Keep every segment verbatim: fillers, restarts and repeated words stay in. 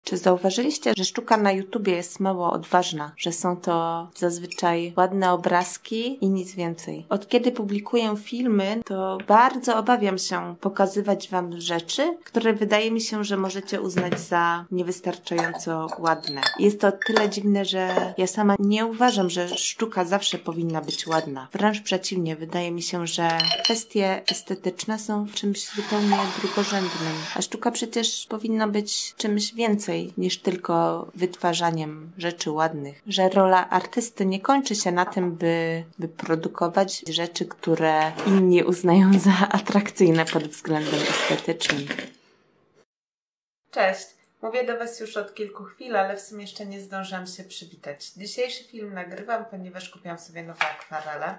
Czy zauważyliście, że sztuka na YouTubie jest mało odważna, że są to zazwyczaj ładne obrazki i nic więcej? Od kiedy publikuję filmy, to bardzo obawiam się pokazywać wam rzeczy, które wydaje mi się, że możecie uznać za niewystarczająco ładne. Jest to tyle dziwne, że ja sama nie uważam, że sztuka zawsze powinna być ładna. Wręcz przeciwnie, wydaje mi się, że kwestie estetyczne są czymś zupełnie drugorzędnym, a sztuka przecież powinna być czymś więcej niż tylko wytwarzaniem rzeczy ładnych. Że rola artysty nie kończy się na tym, by, by produkować rzeczy, które inni uznają za atrakcyjne pod względem estetycznym. Cześć! Mówię do Was już od kilku chwil, ale w sumie jeszcze nie zdążyłam się przywitać. Dzisiejszy film nagrywam, ponieważ kupiłam sobie nowe akwarele.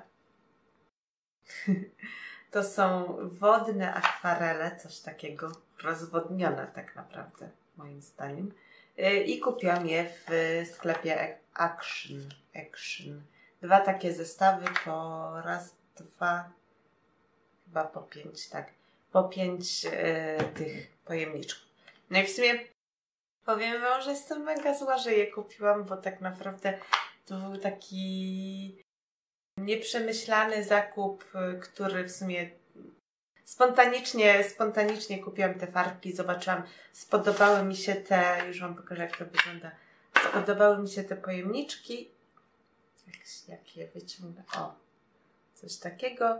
To są wodne akwarele, coś takiego rozwodnione tak naprawdę, moim zdaniem. I kupiłam je w sklepie Action. Action. Dwa takie zestawy po raz, dwa, chyba po pięć, tak. Po pięć e, tych pojemniczków. No i w sumie powiem wam, że jestem mega zła, że je kupiłam, bo tak naprawdę to był taki nieprzemyślany zakup, który w sumie spontanicznie, spontanicznie kupiłam te farbki, zobaczyłam, spodobały mi się te, już wam pokażę jak to wygląda, spodobały mi się te pojemniczki, jak, jak je wyciągnę, o, coś takiego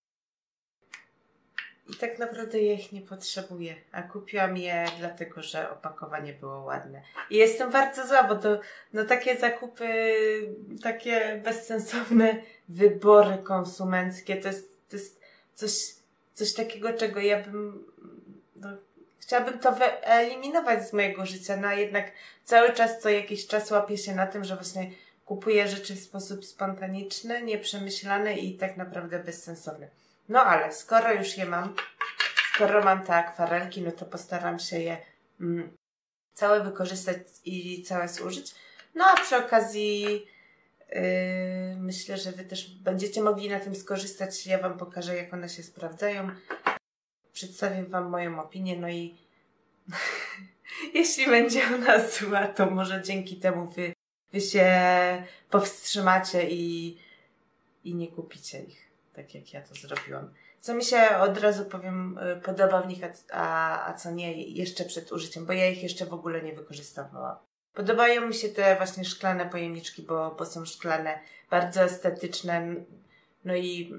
i tak naprawdę ja ich nie potrzebuję, a kupiłam je dlatego, że opakowanie było ładne i jestem bardzo zła, bo to no takie zakupy, takie bezsensowne wybory konsumenckie, to jest, to jest coś Coś takiego, czego ja bym... No, chciałabym to wyeliminować z mojego życia, no a jednak cały czas, co jakiś czas łapię się na tym, że właśnie kupuję rzeczy w sposób spontaniczny, nieprzemyślany i tak naprawdę bezsensowny. No ale skoro już je mam, skoro mam te akwarelki, no to postaram się je mm, całe wykorzystać i całe zużyć. No a przy okazji... Yy, myślę, że wy też będziecie mogli na tym skorzystać. Ja wam pokażę, jak one się sprawdzają. Przedstawię wam moją opinię, no i jeśli będzie ona zła, to może dzięki temu wy, wy się powstrzymacie i, i nie kupicie ich, tak jak ja to zrobiłam. Co mi się od razu powiem podoba w nich, a, a co nie jeszcze przed użyciem, bo ja ich jeszcze w ogóle nie wykorzystywałam. Podobają mi się te właśnie szklane pojemniczki, bo, bo są szklane, bardzo estetyczne. No i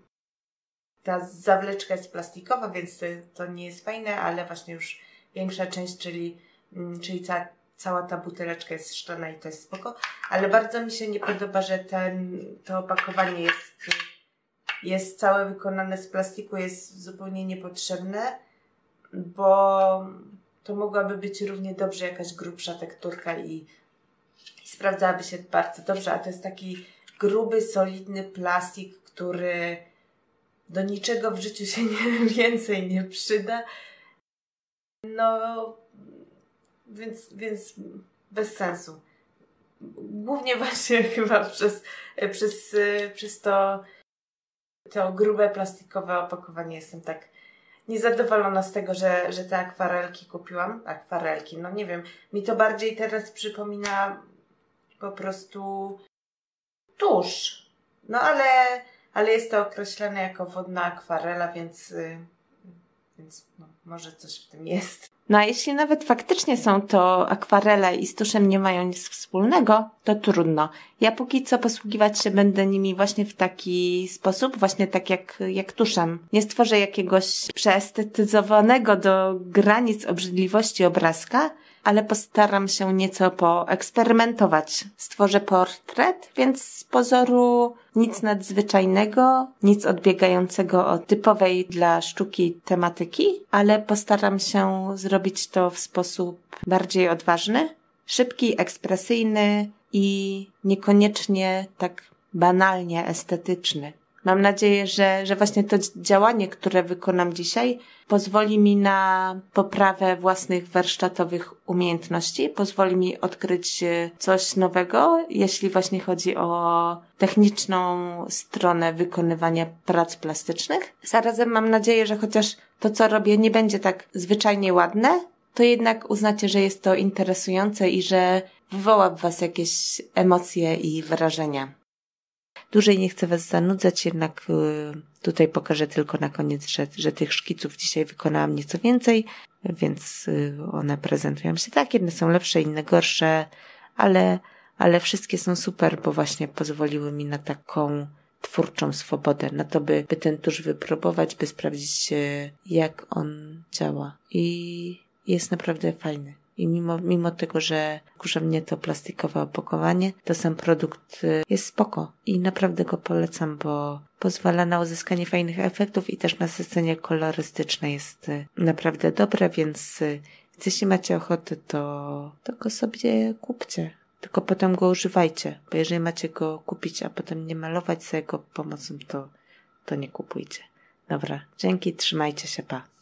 ta zawleczka jest plastikowa, więc to, to nie jest fajne, ale właśnie już większa część, czyli, czyli ca, cała ta buteleczka jest szklana i to jest spoko. Ale bardzo mi się nie podoba, że ten, to opakowanie jest, jest całe wykonane z plastiku, jest zupełnie niepotrzebne, bo... to mogłaby być równie dobrze jakaś grubsza tekturka i, i sprawdzałaby się bardzo dobrze, a to jest taki gruby, solidny plastik, który do niczego w życiu się nie, więcej nie przyda. No, więc, więc bez sensu. Głównie właśnie chyba przez, przez, przez to, to grube, plastikowe opakowanie jestem tak niezadowolona z tego, że, że te akwarelki kupiłam. Akwarelki, no nie wiem. Mi to bardziej teraz przypomina po prostu tusz. No ale, ale jest to określone jako wodna akwarela, więc, yy, więc no, może coś w tym jest. No a jeśli nawet faktycznie są to akwarele i z tuszem nie mają nic wspólnego, to trudno. Ja póki co posługiwać się będę nimi właśnie w taki sposób, właśnie tak jak, jak tuszem. Nie stworzę jakiegoś przeestetyzowanego do granic obrzydliwości obrazka, ale postaram się nieco poeksperymentować. Stworzę portret, więc z pozoru nic nadzwyczajnego, nic odbiegającego od typowej dla sztuki tematyki, ale postaram się zrobić to w sposób bardziej odważny, szybki, ekspresyjny i niekoniecznie tak banalnie estetyczny. Mam nadzieję, że, że właśnie to działanie, które wykonam dzisiaj, pozwoli mi na poprawę własnych warsztatowych umiejętności, pozwoli mi odkryć coś nowego, jeśli właśnie chodzi o techniczną stronę wykonywania prac plastycznych. Zarazem mam nadzieję, że chociaż to, co robię, nie będzie tak zwyczajnie ładne, to jednak uznacie, że jest to interesujące i że wywoła w was jakieś emocje i wrażenia. Dłużej nie chcę was zanudzać, jednak tutaj pokażę tylko na koniec, że, że tych szkiców dzisiaj wykonałam nieco więcej, więc one prezentują się tak. Jedne są lepsze, inne gorsze, ale, ale wszystkie są super, bo właśnie pozwoliły mi na taką twórczą swobodę, na to, by, by ten tusz wypróbować, by sprawdzić, jak on działa. I jest naprawdę fajny. I mimo, mimo tego, że kurza mnie to plastikowe opakowanie, to sam produkt jest spoko. I naprawdę go polecam, bo pozwala na uzyskanie fajnych efektów i też nasycenie kolorystyczne jest naprawdę dobre, więc jeśli macie ochotę, to, to go sobie kupcie. Tylko potem go używajcie, bo jeżeli macie go kupić, a potem nie malować za jego pomocą, to, to nie kupujcie. Dobra, dzięki, trzymajcie się, pa.